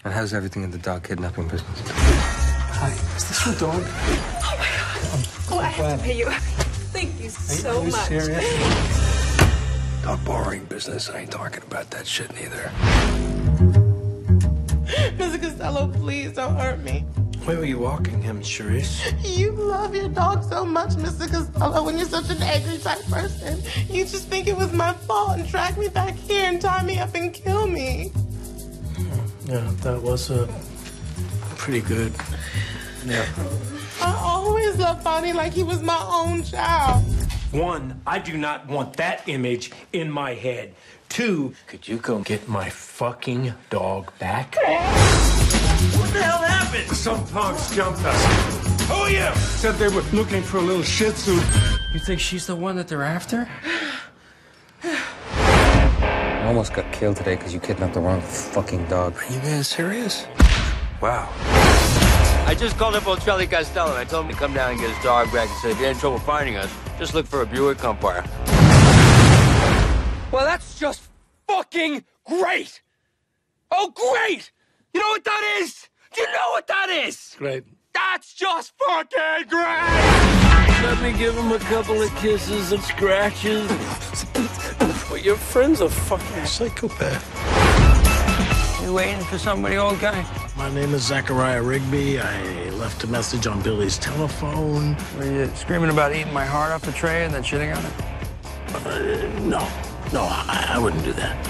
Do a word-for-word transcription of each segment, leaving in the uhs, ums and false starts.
And how's everything in the dog kidnapping business? Hi, is this your dog? Oh my God. I'm oh, I have glad. to pay you. Thank you so are you much. Serious? Dog borrowing business. I ain't talking about that shit neither. Mister Costello, please don't hurt me. Where were you walking him, Charisse? You love your dog so much, Mister Costello, when you're such an angry type person. You just think it was my fault and drag me back here and tie me up and kill me. Yeah, that was uh, pretty good. Yeah. I always loved Bonnie like he was my own child. One, I do not want that image in my head. Two, could you go get my fucking dog back? What the hell happened? Some punks jumped us. Who are you? Said they were looking for a little Shih Tzu. You think she's the one that they're after? I almost got killed today because you kidnapped the wrong fucking dog. Are you guys serious? Wow. I just called up old Charlie Costello and I told him to come down and get his dog back and said, if you're in trouble finding us, just look for a Buick umpire. Well, that's just fucking great! Oh, great! You know what that is? Do you know what that is? Great. That's just fucking great! Let me give him a couple of kisses and scratches. Well, your friend's a fucking psychopath. You waiting for somebody, old guy? My name is Zachariah Rigby. I left a message on Billy's telephone. Were you screaming about eating my heart off the tray and then shitting on it? Uh, no, no, I, I wouldn't do that.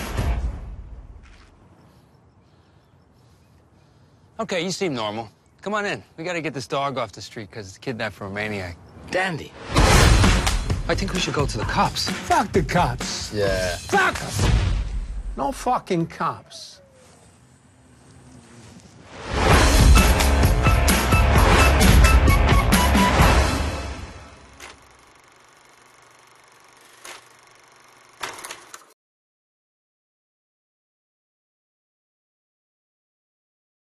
Okay, you seem normal. Come on in. We gotta get this dog off the street because it's kidnapped from a maniac. Dandy. I think we should go to the cops. Fuck the cops. Yeah. Fuck them. No fucking cops.